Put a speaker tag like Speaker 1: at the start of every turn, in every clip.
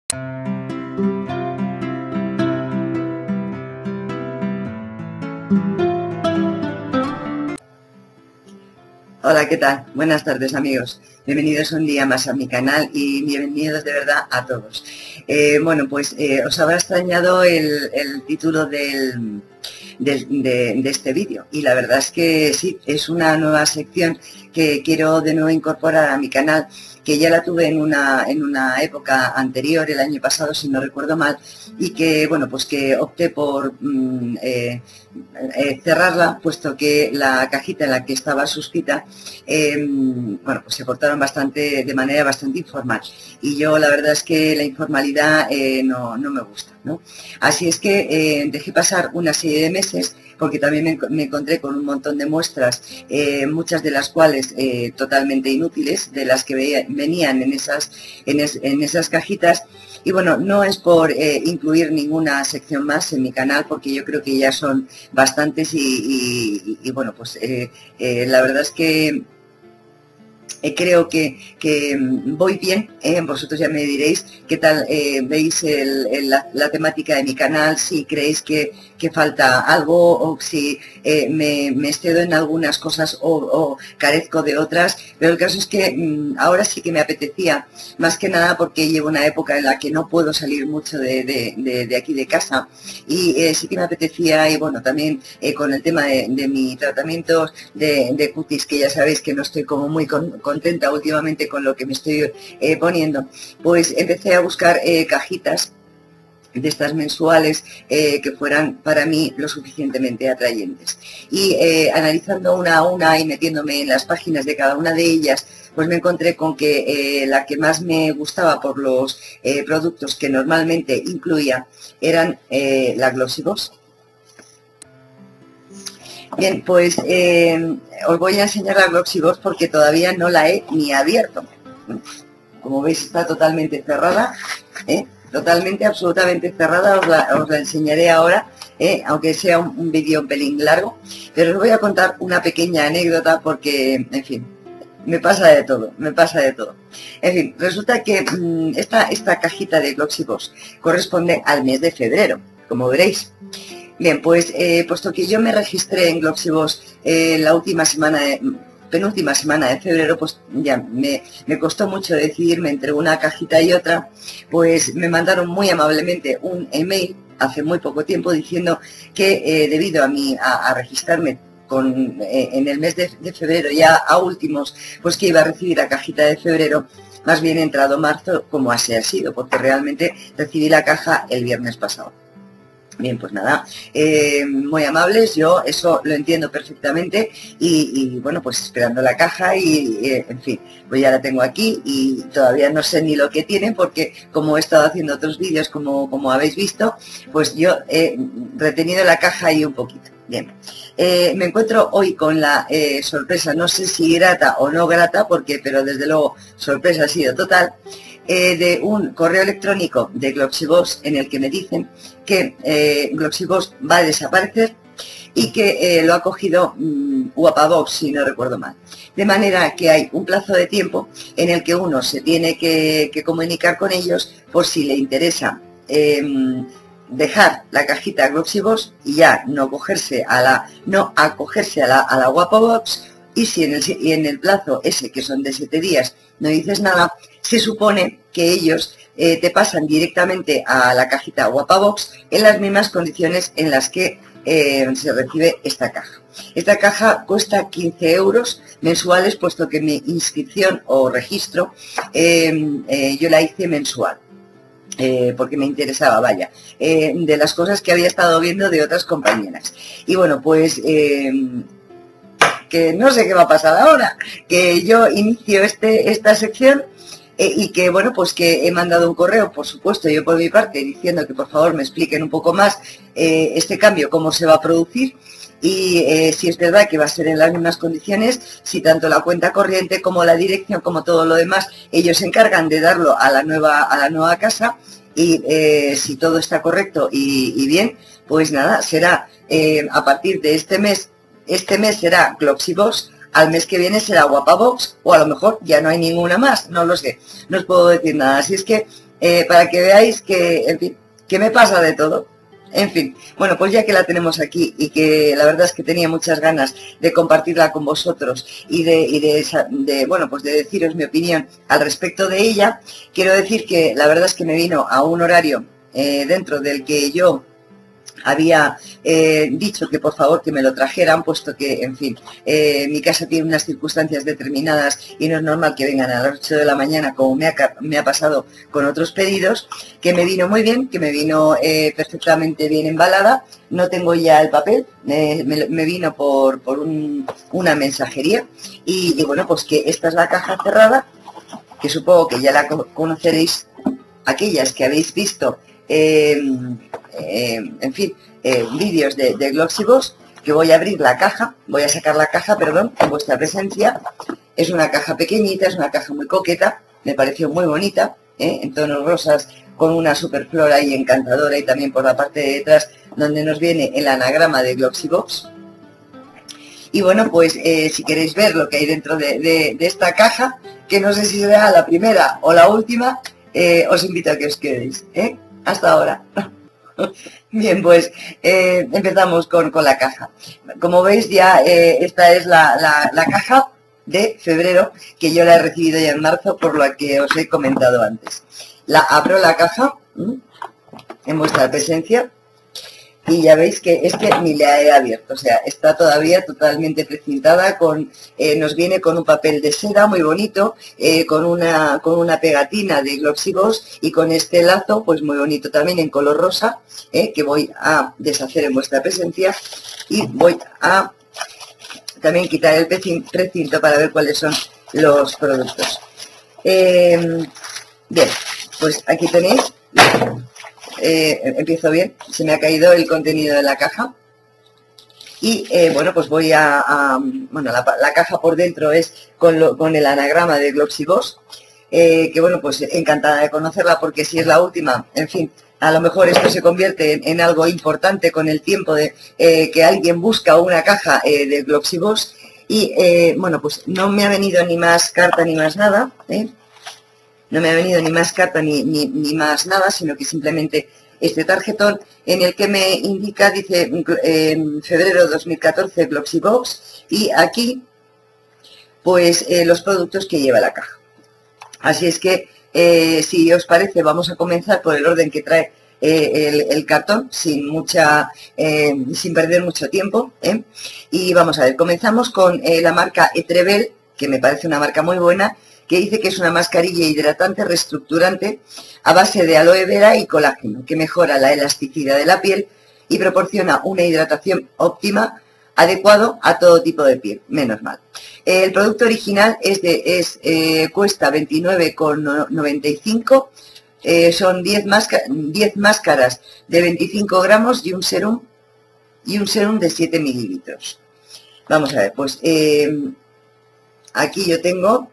Speaker 1: Hola, ¿qué tal? Buenas tardes, amigos. Bienvenidos un día más a mi canal y bienvenidos de verdad a todos. Os habrá extrañado el título de este vídeo, y la verdad es que sí, es una nueva sección que quiero de nuevo incorporar a mi canal, que ya la tuve en una época anterior, el año pasado, si no recuerdo mal, y que, bueno, pues que opté por cerrarla, puesto que la cajita en la que estaba suscrita, pues se portaron de manera bastante informal, y yo la verdad es que la informalidad no me gusta, ¿no? Así es que dejé pasar una serie de meses, porque también me encontré con un montón de muestras, muchas de las cuales totalmente inútiles, de las que venían en esas cajitas. Y bueno, no es por incluir ninguna sección más en mi canal, porque yo creo que ya son bastantes y la verdad es que creo que voy bien. Vosotros ya me diréis qué tal veis la temática de mi canal, si creéis que falta algo, o si me excedo en algunas cosas o carezco de otras. Pero el caso es que ahora sí que me apetecía, más que nada porque llevo una época en la que no puedo salir mucho de aquí de casa, y sí que me apetecía. Y bueno, también con el tema de mi tratamiento de cutis, que ya sabéis que no estoy como muy contenta últimamente con lo que me estoy poniendo, pues empecé a buscar cajitas de estas mensuales que fueran para mí lo suficientemente atrayentes. Y analizando una a una y metiéndome en las páginas de cada una de ellas, pues me encontré con que la que más me gustaba por los productos que normalmente incluía eran la Glossy-Box. Bien, pues os voy a enseñar la Glossy-Box porque todavía no la he ni abierto. Como veis, está totalmente cerrada, totalmente, absolutamente cerrada. Os la enseñaré ahora, aunque sea un vídeo un pelín largo, pero os voy a contar una pequeña anécdota porque, en fin, me pasa de todo. En fin, resulta que esta cajita de Glossy-Box corresponde al mes de febrero, como veréis. Bien, pues puesto que yo me registré en Glossy-Box la penúltima semana de febrero, pues ya me costó mucho decidirme entre una cajita y otra. Pues me mandaron muy amablemente un email hace muy poco tiempo diciendo que debido a registrarme en el mes de febrero, ya a últimos, pues que iba a recibir la cajita de febrero, más bien entrado marzo, como así ha sido, porque realmente recibí la caja el viernes pasado. Bien, pues nada, muy amables, yo eso lo entiendo perfectamente, y bueno, pues esperando la caja y en fin, pues ya la tengo aquí y todavía no sé ni lo que tiene, porque como he estado haciendo otros vídeos, como habéis visto, pues yo he retenido la caja ahí un poquito. Bien, me encuentro hoy con la sorpresa, no sé si grata o no grata, pero desde luego sorpresa ha sido total, de un correo electrónico de Glossy-Box en el que me dicen que Glossy-Box va a desaparecer y que lo ha cogido Guapabox, si no recuerdo mal. De manera que hay un plazo de tiempo en el que uno se tiene que comunicar con ellos por si le interesa dejar la cajita Glossy-Box y ya no acogerse a la Guapabox. Y si en el plazo ese, que son de 7 días, no dices nada, se supone que ellos te pasan directamente a la cajita Guapabox en las mismas condiciones en las que se recibe esta caja. Esta caja cuesta 15 euros mensuales, puesto que mi inscripción o registro yo la hice mensual. Porque me interesaba, vaya, de las cosas que había estado viendo de otras compañeras. Y bueno, pues que no sé qué va a pasar ahora, que yo inicio esta sección y que, bueno, pues que he mandado un correo, por supuesto, yo por mi parte, diciendo que por favor me expliquen un poco más este cambio, cómo se va a producir, y si es verdad que va a ser en las mismas condiciones, si tanto la cuenta corriente como la dirección, como todo lo demás, ellos se encargan de darlo a la nueva casa, y si todo está correcto y bien, pues nada, será a partir de este mes será Glossy-Box, al mes que viene será Guapabox, o a lo mejor ya no hay ninguna más, no lo sé, no os puedo decir nada. Así es que para que veáis que, en fin, que me pasa de todo. En fin, bueno, pues ya que la tenemos aquí y que la verdad es que tenía muchas ganas de compartirla con vosotros y bueno, pues de deciros mi opinión al respecto de ella, quiero decir que la verdad es que me vino a un horario dentro del que yo había dicho que por favor que me lo trajeran, puesto que, en fin, mi casa tiene unas circunstancias determinadas y no es normal que vengan a las 8 de la mañana como me ha pasado con otros pedidos, que me vino muy bien, que me vino perfectamente bien embalada. No tengo ya el papel, me vino por una mensajería y bueno, pues que esta es la caja cerrada, que supongo que ya la conoceréis aquellas que habéis visto en fin, vídeos de Gloxibox, que voy a abrir la caja, voy a sacar la caja, perdón, en vuestra presencia. Es una caja pequeñita, es una caja muy coqueta, me pareció muy bonita, en tonos rosas, con una superflora y encantadora, y también por la parte de detrás, donde nos viene el anagrama de Gloxibox. Y bueno, pues si queréis ver lo que hay dentro de esta caja, que no sé si será la primera o la última, os invito a que os quedéis, hasta ahora. Bien, pues empezamos con la caja. Como veis ya esta es la caja de febrero, que yo la he recibido ya en marzo, por lo que os he comentado antes. Abro la caja en vuestra presencia y ya veis que es que ni la he abierto, o sea, está todavía totalmente precintada, nos viene con un papel de seda muy bonito, con una pegatina de Gloxibox y con este lazo pues muy bonito también en color rosa, que voy a deshacer en vuestra presencia, y voy a también quitar el precinto para ver cuáles son los productos. Bien, pues aquí tenéis. Empiezo bien, se me ha caído el contenido de la caja y bueno, pues voy bueno, la caja por dentro es con el anagrama de Gloxibox, que bueno, pues encantada de conocerla, porque si es la última, en fin, a lo mejor esto se convierte en algo importante con el tiempo de que alguien busca una caja de Gloxibox. Y bueno, pues no me ha venido ni más carta ni más nada, no me ha venido ni más carta ni más nada, sino que simplemente este tarjetón en el que me indica, dice en febrero 2014 Gloxibox, y aquí pues los productos que lleva la caja. Así es que si os parece, vamos a comenzar por el orden que trae el cartón, sin perder mucho tiempo, y vamos a ver, comenzamos con la marca Etrebel, que me parece una marca muy buena, que dice que es una mascarilla hidratante reestructurante a base de aloe vera y colágeno, que mejora la elasticidad de la piel y proporciona una hidratación óptima, adecuado a todo tipo de piel, menos mal. El producto original cuesta 29,95, son 10 máscaras de 25 gramos y un serum de 7 mililitros. Vamos a ver, pues aquí yo tengo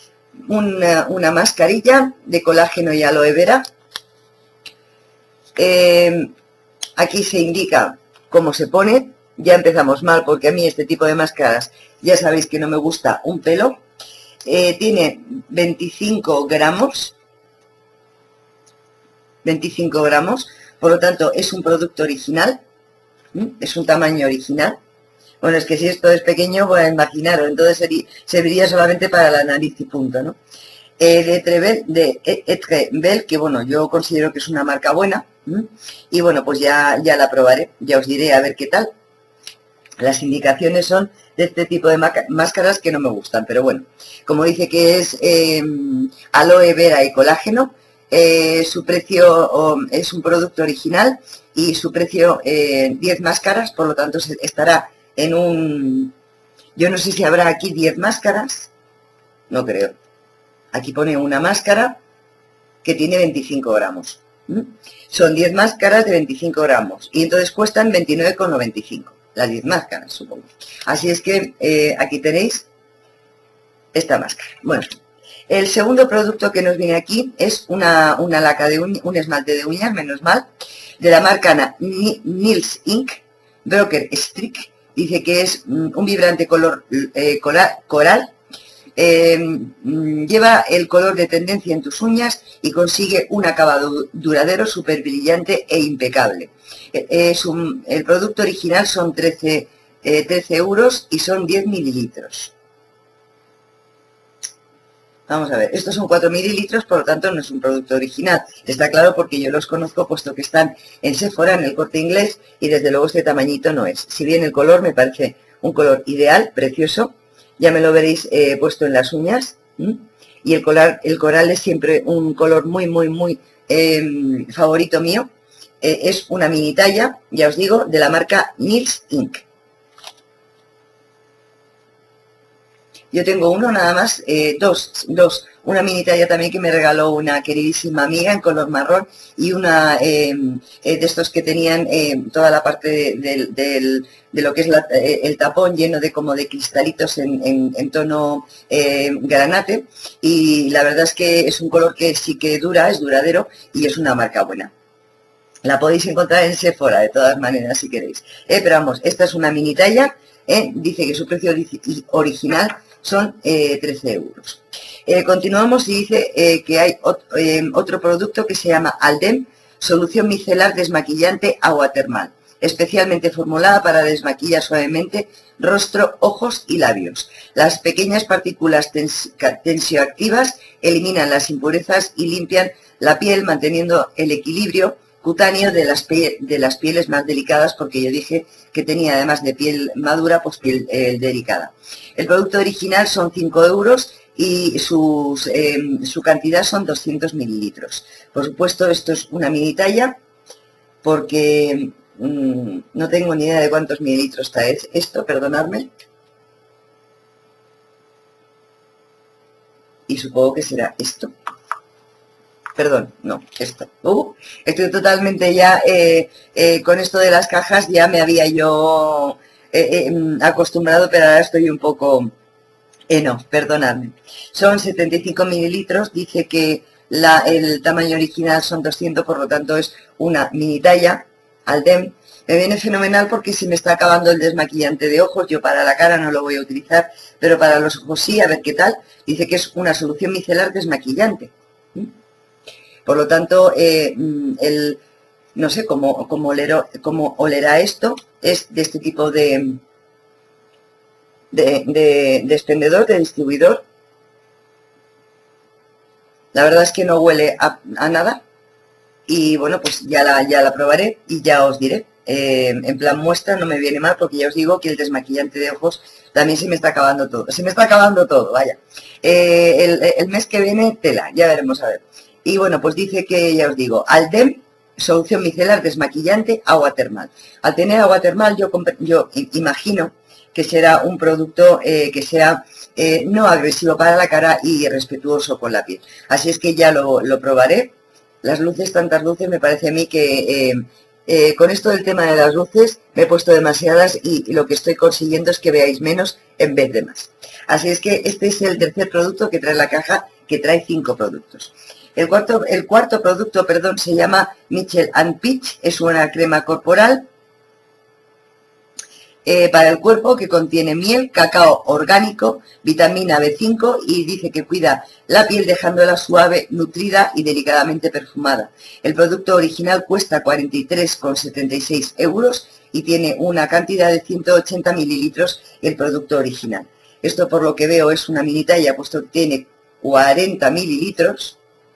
Speaker 1: una mascarilla de colágeno y aloe vera. Aquí se indica cómo se pone. Ya empezamos mal, porque a mí este tipo de máscaras ya sabéis que no me gusta un pelo. Tiene 25 gramos, por lo tanto es un producto original, es un tamaño original. Bueno, es que si esto es pequeño, voy a imaginaros, entonces serviría solamente para la nariz y punto, ¿no? De Etrebel, que bueno, yo considero que es una marca buena, y bueno, pues ya la probaré, ya os diré a ver qué tal. Las indicaciones son de este tipo de máscaras que no me gustan, pero bueno, como dice que es aloe vera y colágeno, su precio es un producto original y su precio 10 máscaras, por lo tanto estará en un... Yo no sé si habrá aquí 10 máscaras, no creo. Aquí pone una máscara que tiene 25 gramos. Son 10 máscaras de 25 gramos y entonces cuestan 29,95. Las 10 máscaras, supongo. Así es que aquí tenéis esta máscara. Bueno, el segundo producto que nos viene aquí es una laca de uñas, un esmalte de uñas, menos mal, de la marca Nils Ink, Broker Streak. Dice que es un vibrante color coral, Lleva el color de tendencia en tus uñas y consigue un acabado duradero, súper brillante e impecable. El producto original son 13 euros y son 10 mililitros. Vamos a ver, estos son 4 mililitros, por lo tanto no es un producto original. Está claro porque yo los conozco, puesto que están en Sephora, en el Corte Inglés, y desde luego este tamañito no es. Si bien el color me parece un color ideal, precioso, ya me lo veréis puesto en las uñas. Y el coral es siempre un color muy favorito mío. Es una mini talla, ya os digo, de la marca Nils Ink. Yo tengo uno nada más, dos, una mini talla también que me regaló una queridísima amiga en color marrón, y una de estos que tenían toda la parte de lo que es el tapón lleno de como de cristalitos en tono granate, y la verdad es que es un color que sí que dura, es duradero y es una marca buena. La podéis encontrar en Sephora de todas maneras si queréis. Pero vamos, esta es una mini talla, dice que su precio original son 13 euros. Continuamos y dice que hay otro producto que se llama Aldem, solución micelar desmaquillante agua termal, especialmente formulada para desmaquillar suavemente rostro, ojos y labios. Las pequeñas partículas tensioactivas eliminan las impurezas y limpian la piel, manteniendo el equilibrio cutáneo de las pieles más delicadas, porque yo dije que tenía, además de piel madura, pues piel delicada. El producto original son 5 euros y su cantidad son 200 mililitros. Por supuesto, esto es una mini talla, porque no tengo ni idea de cuántos mililitros está esto, perdonadme. Y supongo que será esto. Perdón, no, esto. Estoy totalmente ya, con esto de las cajas ya me había yo acostumbrado, pero ahora estoy un poco... no, perdonadme. Son 75 mililitros, dice que el tamaño original son 200, por lo tanto es una mini talla, Aldem. Me viene fenomenal porque se me está acabando el desmaquillante de ojos. Yo para la cara no lo voy a utilizar, pero para los ojos sí, a ver qué tal. Dice que es una solución micelar desmaquillante. Por lo tanto, no sé cómo olerá esto. Es de este tipo de expendedor, de distribuidor. La verdad es que no huele a nada. Y bueno, pues ya la probaré y ya os diré. En plan muestra no me viene mal, porque ya os digo que el desmaquillante de ojos también se me está acabando todo. Se me está acabando todo, vaya. El mes que viene, tela, ya veremos a ver. Y bueno, pues dice que, ya os digo, Aldem, solución micelar desmaquillante, agua termal. Al tener agua termal, yo imagino que será un producto que sea no agresivo para la cara y respetuoso con la piel. Así es que ya lo probaré. Las luces, tantas luces, me parece a mí que con esto del tema de las luces me he puesto demasiadas y lo que estoy consiguiendo es que veáis menos en vez de más. Así es que este es el tercer producto que trae la caja, que trae 5 productos. El cuarto producto, perdón, se llama Michel & Peach, es una crema corporal para el cuerpo que contiene miel, cacao orgánico, vitamina B5 y dice que cuida la piel dejándola suave, nutrida y delicadamente perfumada. El producto original cuesta 43,76 euros y tiene una cantidad de 180 mililitros el producto original. Esto, por lo que veo, es una mini talla, puesto que tiene 40 mililitros.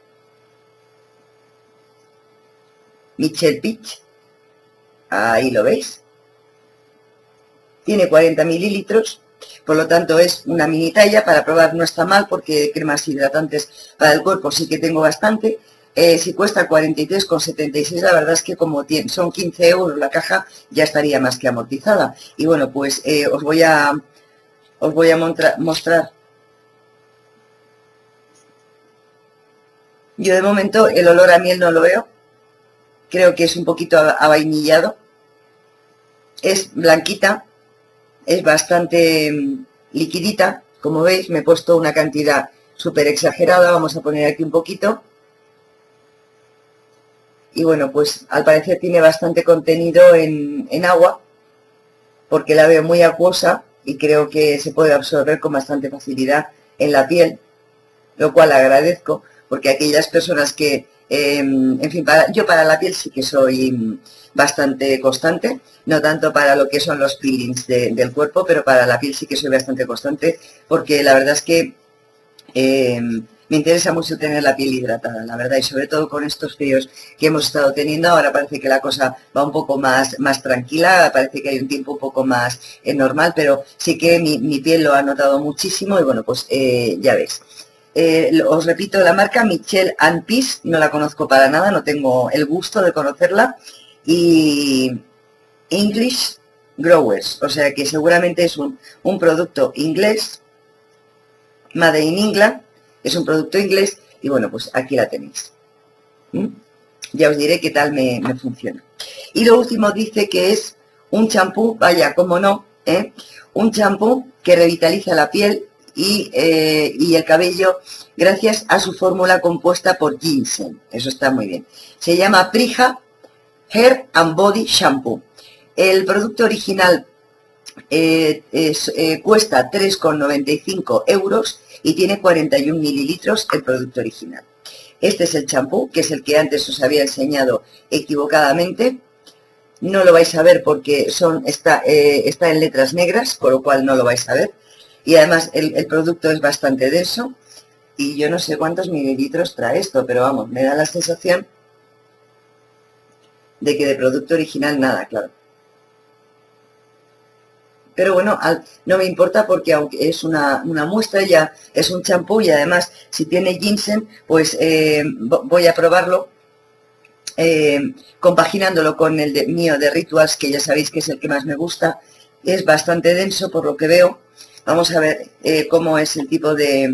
Speaker 1: Michel Peach, ahí lo veis, tiene 40 mililitros, por lo tanto es una mini talla. Para probar no está mal, porque cremas hidratantes para el cuerpo sí que tengo bastante. Si cuesta 43,76, la verdad es que como son 15 euros la caja, ya estaría más que amortizada. Y bueno, pues os voy a mostrar. Yo de momento el olor a miel no lo veo. Creo que es un poquito avainillado. Es blanquita, es bastante liquidita. Como veis, me he puesto una cantidad súper exagerada. Vamos a poner aquí un poquito. Y bueno, pues al parecer tiene bastante contenido en agua, porque la veo muy acuosa y creo que se puede absorber con bastante facilidad en la piel, lo cual agradezco, porque aquellas personas que, en fin, yo para la piel sí que soy bastante constante, no tanto para lo que son los peelings del cuerpo, pero para la piel sí que soy bastante constante, porque la verdad es que me interesa mucho tener la piel hidratada, la verdad, y sobre todo con estos fríos que hemos estado teniendo. Ahora parece que la cosa va un poco más tranquila, parece que hay un tiempo un poco más normal, pero sí que mi piel lo ha notado muchísimo y bueno, pues ya ves. Os repito, la marca Michelle & Peace, no la conozco para nada, no tengo el gusto de conocerla, y English Growers, o sea que seguramente es un producto inglés, Made in England, es un producto inglés, y bueno, pues aquí la tenéis. Ya os diré qué tal me funciona. Y lo último dice que es un champú, vaya, cómo no, un champú que revitaliza la piel y el cabello gracias a su fórmula compuesta por ginseng. Eso está muy bien. Se llama Prija Hair and Body Shampoo. El producto original cuesta 3,95 € y tiene 41 mililitros el producto original. Este es el champú, que es el que antes os había enseñado equivocadamente. No lo vais a ver porque está en letras negras, con lo cual no lo vais a ver. Y además el producto es bastante denso. Y yo no sé cuántos mililitros trae esto, pero vamos, me da la sensación de que de producto original nada, claro. Pero bueno, no me importa porque aunque es una muestra, ya es un champú y además si tiene ginseng, pues voy a probarlo compaginándolo con el mío de Rituals, que ya sabéis que es el que más me gusta. Es bastante denso por lo que veo. Vamos a ver cómo es el tipo de...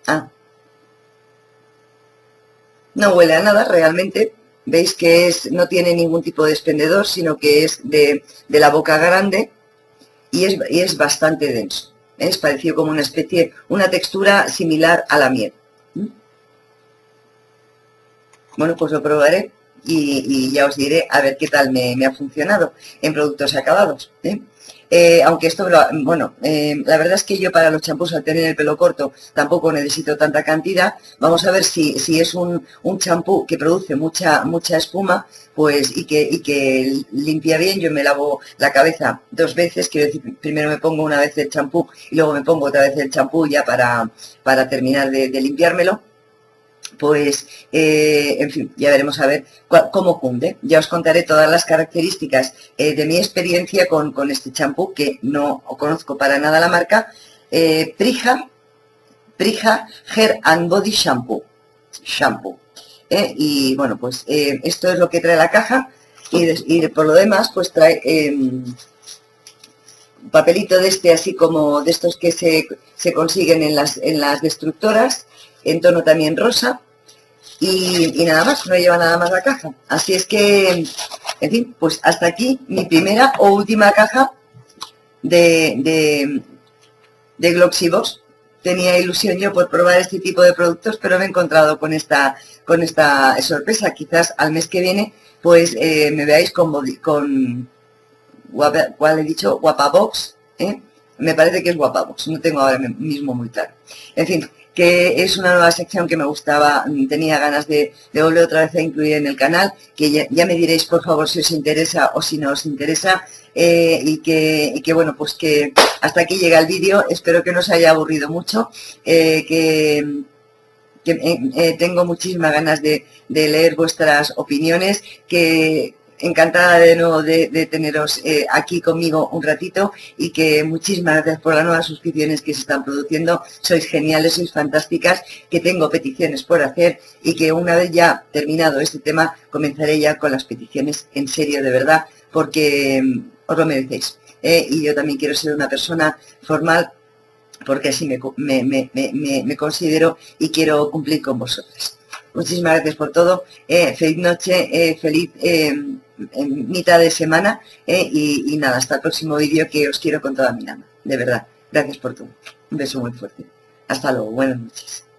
Speaker 1: no huele a nada realmente. Veis que no tiene ningún tipo de expendedor, sino que es de la boca grande. Y es bastante denso. Es parecido como una textura similar a la miel. Bueno, pues lo probaré y ya os diré a ver qué tal me ha funcionado en productos acabados. Aunque esto, bueno, la verdad es que yo para los champús, al tener el pelo corto, tampoco necesito tanta cantidad. Vamos a ver si es un champú que produce mucha espuma, pues y que limpia bien. Yo me lavo la cabeza 2 veces, quiero decir, primero me pongo una vez el champú y luego me pongo otra vez el champú ya para terminar de limpiármelo. Pues, en fin, ya veremos a ver cómo cunde. Ya os contaré todas las características de mi experiencia con este champú, que no conozco para nada la marca. Prija Hair and Body Shampoo. Y bueno, pues esto es lo que trae la caja y por lo demás, pues trae un papelito de este, así como de estos que se consiguen en las destructoras, en tono también rosa, y nada más, no lleva nada más la caja. Así es que, en fin, pues hasta aquí mi primera o última caja de Gloxibox. Tenía ilusión yo por probar este tipo de productos, pero me he encontrado con esta sorpresa. Quizás al mes que viene, pues me veáis con ¿cuál he dicho? Guapabox, me parece que es Guapabox, no tengo ahora mismo muy claro. En fin, que es una nueva sección que me gustaba, tenía ganas de volver otra vez a incluir en el canal, que ya me diréis por favor si os interesa o si no os interesa, y que bueno, pues que hasta aquí llega el vídeo. Espero que no os haya aburrido mucho, tengo muchísimas ganas de leer vuestras opiniones, que encantada de nuevo de teneros aquí conmigo un ratito, y que muchísimas gracias por las nuevas suscripciones que se están produciendo. Sois geniales, sois fantásticas, que tengo peticiones por hacer y que una vez ya terminado este tema comenzaré ya con las peticiones en serio, de verdad, porque os lo merecéis. Y yo también quiero ser una persona formal, porque así me considero y quiero cumplir con vosotros. Muchísimas gracias por todo, feliz noche, feliz mitad de semana, y nada, hasta el próximo vídeo, que os quiero con toda mi alma, de verdad. Gracias por todo. Un beso muy fuerte. Hasta luego, buenas noches.